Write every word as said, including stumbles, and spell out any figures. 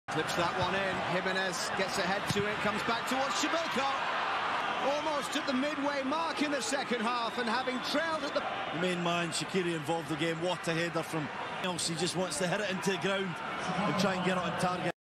Clips that one in. Jimenez gets ahead to it, comes back towards Przybylko. Almost at the midway mark in the second half, and having trailed at the... The main man, Shaqiri, involved again. What a header from else. He just wants to hit it into the ground and try and get it on target.